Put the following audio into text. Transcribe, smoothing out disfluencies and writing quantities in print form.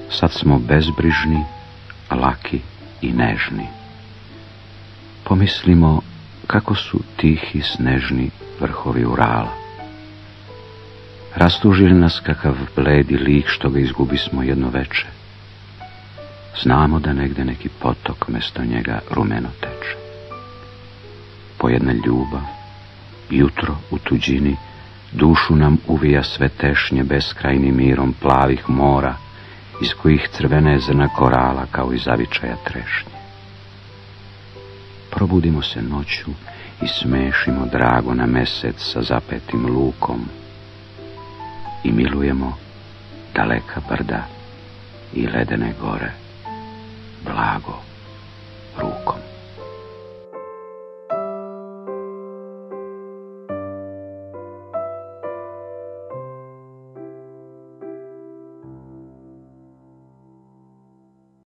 Sad smo bezbrižni, laki i nežni. Pomislimo kako su tihi snežni vrhovi Urala. Rastuži li nas kakav bledi lik što ga izgubismo jedno veče? Znamo da negde neki potok mesto njega rumeno teče. Pojedna ljubav, jutro u tuđini, dušu nam uvija sve tešnje beskrajnim mirom plavih mora, iz kojih crvene zrna korala kao iz zavičaja trešnje. Probudimo se noću i smešimo drago na mesec sa zapetim lukom i milujemo daleka brda i ledene gore blago rukom.